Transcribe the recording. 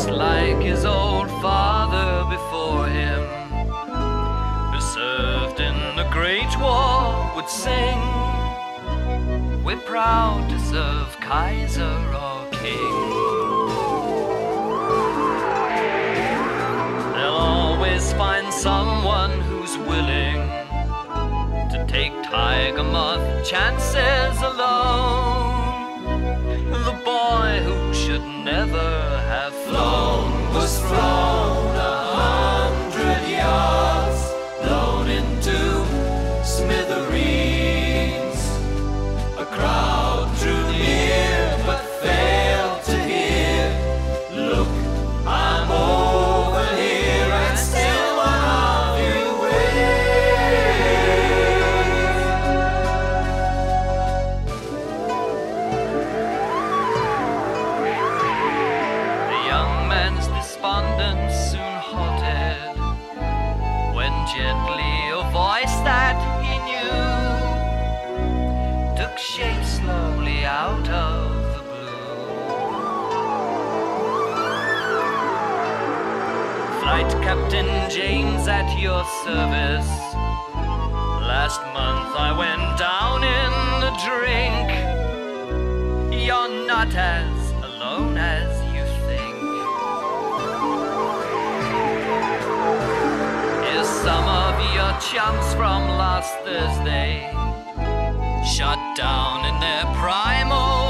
like his old father before him, who served in the Great War, would sing, we're proud to serve Kaiser or King. They'll always find someone who's willing to take Tigermoth chances alone. The boy who should never have flown was thrown 100 yards, blown into smithereens. A crowd drew near but failed to hear. Look, I'm over here and still one of you despondence soon halted when gently a voice that he knew took shape slowly out of the blue. Flight Captain James, at your service. Last month I went down in the drink. You're not as alone as you think. Some of your chumps from last Thursday shot down in their prime.